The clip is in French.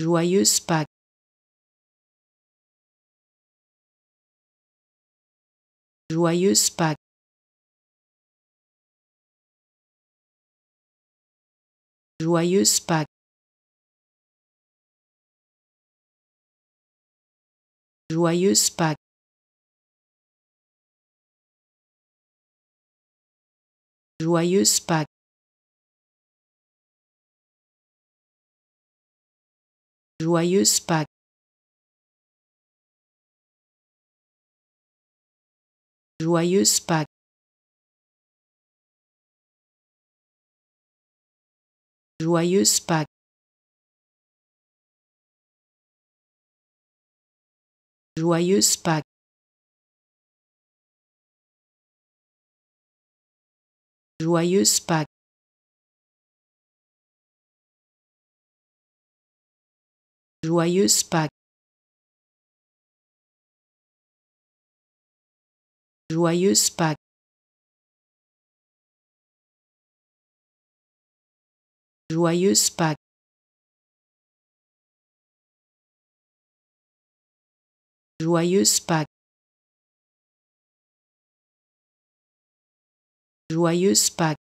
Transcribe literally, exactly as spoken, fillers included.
Joyeuses Pâques. Joyeuses Pâques. Joyeuses Pâques. Joyeuses Pâques. Joyeuses Pâques. Joyeuses Pâques. Joyeuses Pâques. Joyeuses Pâques. Joyeuses Pâques. Joyeuses Pâques. Joyeuses Pâques. Joyeuses Pâques. Joyeuses Pâques. Joyeuses Pâques. Joyeuses Pâques.